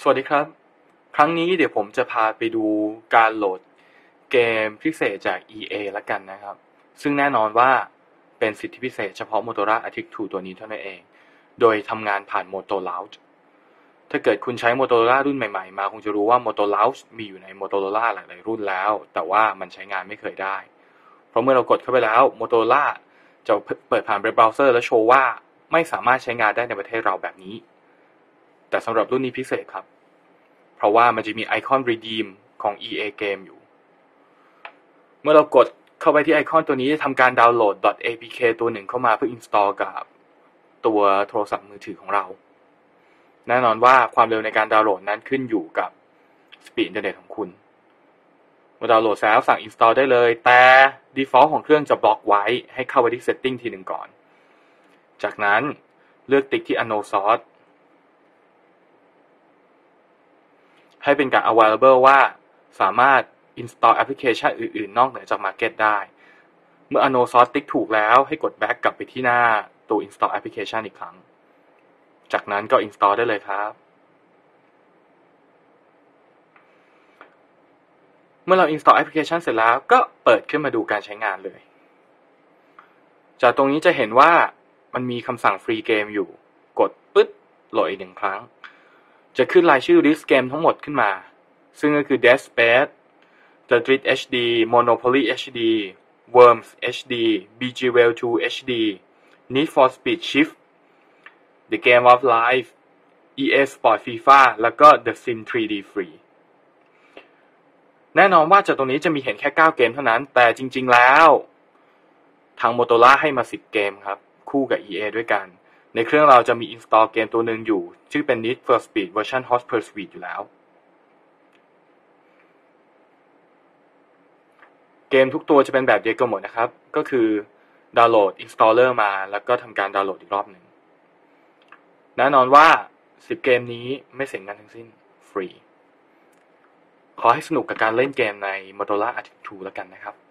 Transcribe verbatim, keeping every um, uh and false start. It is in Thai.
สวัสดีครับครั้งนี้เดี๋ยวผมจะพาไปดูการโหลดเกมพิเศษจาก อี เอ ละกันนะครับซึ่งแน่นอนว่าเป็นสิทธิพิเศษเฉพาะ Moto Arctic ทูตัวนี้เท่านั้นเองโดยทำงานผ่าน Moto Launch ถ้าเกิดคุณใช้ Motorola รุ่นใหม่ๆมาคงจะรู้ว่า Moto Launch มีอยู่ใน Motorola หลายๆรุ่นแล้วแต่ว่ามันใช้งานไม่เคยได้เพราะเมื่อเรากดเข้าไปแล้ว Motorola จะเปิดผ่านเว็บเบราว์เซอร์และโชว์ว่าไม่สามารถใช้งานได้ในประเทศเราแบบนี้แต่สำหรับรุ่นนี้พิเศษครับเพราะว่ามันจะมีไอคอน Redeem ของ อี เอ Game อยู่เมื่อเรากดเข้าไปที่ไอคอนตัวนี้จะทำการดาวน์โหลด .apk ตัวหนึ่งเข้ามาเพื่อ install กับตัวโทรศัพท์มือถือของเราแน่นอนว่าความเร็วในการดาวน์โหลดนั้นขึ้นอยู่กับ Speed อินเทอร์เน็ตของคุณเมื่อดาวน์โหลดแล้วสั่ง install ได้เลยแต่ default ของเครื่องจะบล็อกไว้ให้เข้าไปที่ setting ทีหนึ่งก่อนจากนั้นเลือกติ๊กที่ unknown sourceให้เป็นการ available ว่าสามารถ install แอปพลิเคชันอื่นๆนอกเหนือจาก Market ได้เมื่อ unknown source ติ๊กถูกแล้วให้กด back กลับไปที่หน้าตัว install application อีกครั้งจากนั้นก็ install ได้เลยครับเมื่อเรา install application เสร็จแล้วก็เปิดขึ้นมาดูการใช้งานเลยจากตรงนี้จะเห็นว่ามันมีคำสั่งฟรีเกมอยู่กดปึ๊ดโหลดอีกหนึ่งครั้งจะขึ้นรายชื่อ list game ทั้งหมดขึ้นมาซึ่งก็คือ Dead Space The Street เอช ดี Monopoly เอช ดี Worms เอช ดี บี จี Well ทู เอช ดี Need for Speed Shift The Game of Life อี เอ Sport FIFA แล้วก็ The Sim ทรี ดี Free แน่นอนว่าจากตรงนี้จะมีเห็นแค่เก้าเกมเท่านั้นแต่จริงๆแล้วทาง Motorola ให้มาสิบเกมครับคู่กับ อี เอ ด้วยกันในเครื่องเราจะมี install เกมตัวหนึ่งอยู่ชื่อเป็น Need for Speed Version Hot Pursuit อยู่แล้วเกมทุกตัวจะเป็นแบบเดียวกันหมดนะครับก็คือดาวน์โหลด installer มาแล้วก็ทำการดาวน์โหลดอีกรอบหนึ่งแน่นอนว่าสิบเกมนี้ไม่เสียเงินทั้งสิ้นฟรีขอให้สนุกกับการเล่นเกมใน Moto Arctic ทูแล้วกันนะครับ